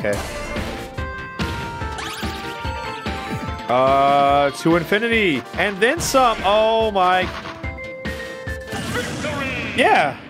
Okay. To infinity and then some. Oh my. Victory! Yeah.